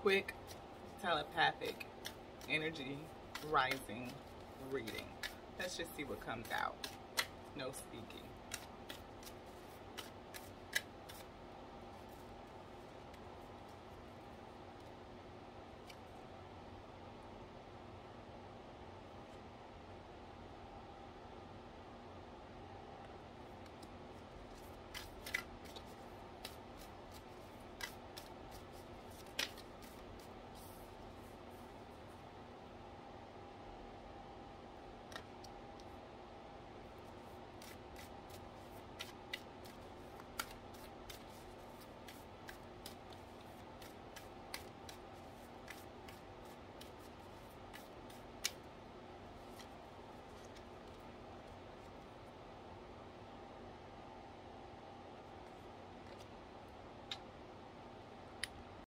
quick telepathic energy rising reading. Let's just see what comes out. No speaking.